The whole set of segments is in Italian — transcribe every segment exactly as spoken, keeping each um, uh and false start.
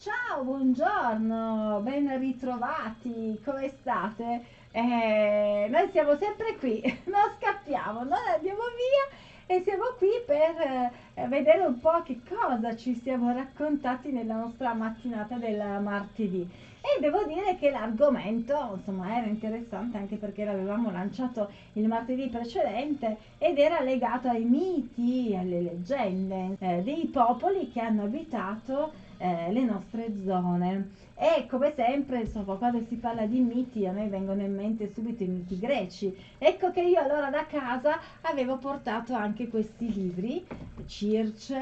Ciao, buongiorno, ben ritrovati, come state? Eh, noi siamo sempre qui, non scappiamo, non andiamo via e siamo qui per eh, vedere un po' che cosa ci siamo raccontati nella nostra mattinata del martedì. E devo dire che l'argomento, insomma, era interessante anche perché l'avevamo lanciato il martedì precedente ed era legato ai miti, alle leggende eh, dei popoli che hanno abitato eh, le nostre zone. E come sempre, insomma, quando si parla di miti, a me vengono in mente subito i miti greci. Ecco che io allora da casa avevo portato anche questi libri, Circe,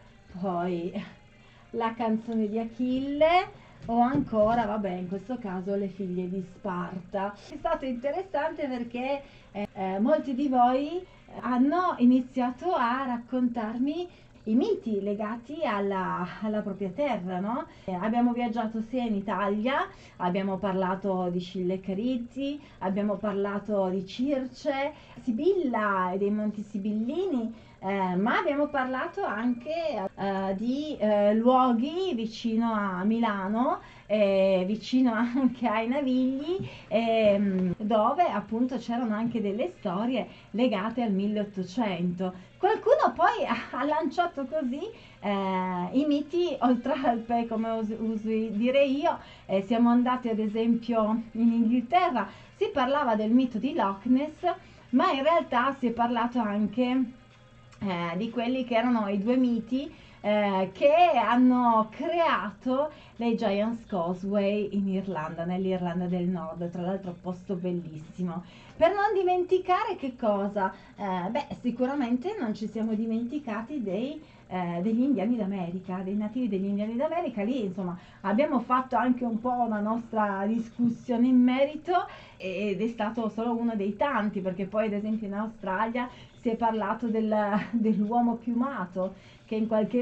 poi la canzone di Achille o ancora, vabbè, in questo caso le figlie di Sparta. È stato interessante perché eh, eh, molti di voi hanno iniziato a raccontarmi i miti legati alla, alla propria terra, no? Eh, abbiamo viaggiato sia in Italia, abbiamo parlato di Scilla e Carizzi, abbiamo parlato di Circe, Sibilla e dei Monti Sibillini, eh, ma abbiamo parlato anche eh, di eh, luoghi vicino a Milano, eh, vicino anche ai Navigli, ehm, dove appunto c'erano anche delle storie legate al milleottocento. Qualcuno poi ha, ha lanciato così eh, i miti oltre Alpe, come us- uso dire io. Eh, siamo andati ad esempio in Inghilterra, si parlava del mito di Loch Ness, ma in realtà si è parlato anche eh, di quelli che erano i due miti eh, che hanno creato le Giant's Causeway in Irlanda, nell'Irlanda del Nord, tra l'altro posto bellissimo. Per non dimenticare che cosa? Eh, beh, sicuramente non ci siamo dimenticati dei, eh, degli indiani d'America, dei nativi degli indiani d'America. Lì, insomma, abbiamo fatto anche un po' una nostra discussione in merito ed è stato solo uno dei tanti, perché poi ad esempio in Australia si è parlato del, dell'uomo piumato che in qualche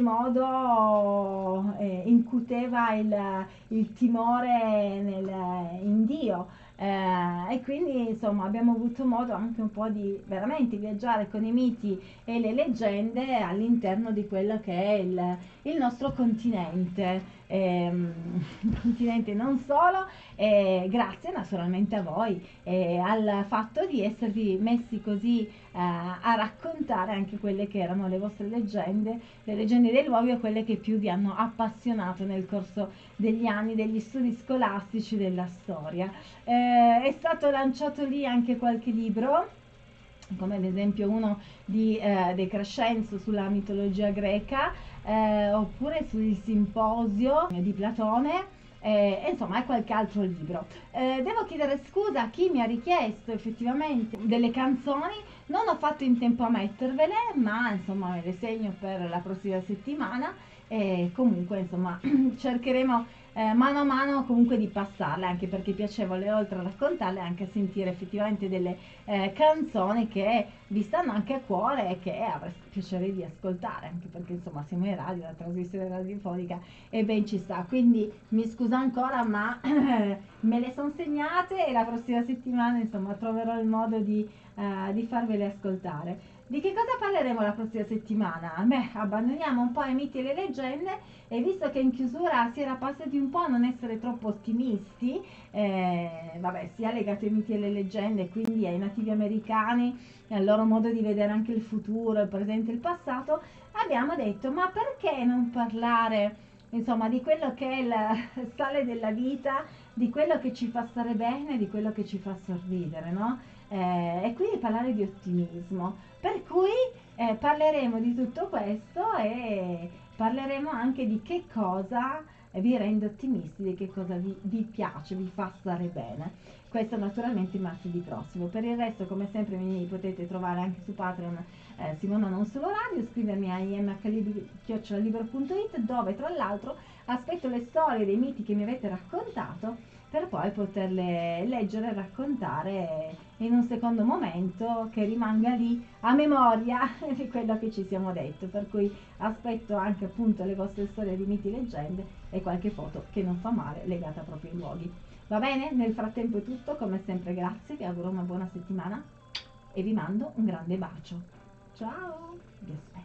modo eh, incuteva il, il timore nel, in Dio. Eh, e quindi insomma abbiamo avuto modo anche un po' di veramente viaggiare con i miti e le leggende all'interno di quello che è il, il nostro continente. Ehm, il continente non solo, eh, grazie naturalmente a voi e al fatto di esservi messi così eh, a raccontare anche quelle che erano le vostre leggende, le leggende dei luoghi o quelle che più vi hanno appassionato nel corso degli anni degli studi scolastici della storia. Eh, è stato lanciato lì anche qualche libro, come ad esempio uno di eh, De Crescenzo sulla mitologia greca, eh, oppure sul simposio di Platone, eh, e insomma è qualche altro libro. Eh, devo chiedere scusa a chi mi ha richiesto effettivamente delle canzoni, non ho fatto in tempo a mettervele, ma insomma me le segno per la prossima settimana e comunque insomma cercheremo eh, mano a mano comunque di passarle, anche perché è piacevole oltre a raccontarle anche sentire effettivamente delle eh, canzoni che vi stanno anche a cuore e che avreste piacere di ascoltare, anche perché insomma siamo in radio, la trasmissione radiofonica e ben ci sta, quindi mi scuso ancora ma me le sono segnate e la prossima settimana insomma troverò il modo di, eh, di farvele ascoltare. Di che cosa parleremo la prossima settimana? Beh, abbandoniamo un po' i miti e le leggende e visto che in chiusura si era passati un po' a non essere troppo ottimisti, eh, vabbè, sia legato ai miti e alle leggende, quindi ai nativi americani e al loro modo di vedere anche il futuro, il presente e il passato, abbiamo detto, ma perché non parlare, insomma, di quello che è il sale della vita, di quello che ci fa stare bene, di quello che ci fa sorridere, no? Eh, e quindi parlare di ottimismo. Per cui eh, parleremo di tutto questo e parleremo anche di che cosa vi rende ottimisti, di che cosa vi, vi piace, vi fa stare bene. Questo naturalmente il martedì prossimo. Per il resto, come sempre, mi potete trovare anche su Patreon eh, Simona Non Solo Radio, scrivermi a i m h chiocciola libero punto it, dove tra l'altro aspetto le storie dei miti che mi avete raccontato per poi poterle leggere e raccontare in un secondo momento che rimanga lì a memoria di quello che ci siamo detto. Per cui aspetto anche appunto le vostre storie di miti e leggende e qualche foto che non fa male legata proprio ai luoghi. Va bene? Nel frattempo è tutto, come sempre grazie, vi auguro una buona settimana e vi mando un grande bacio. Ciao! Vi aspetto.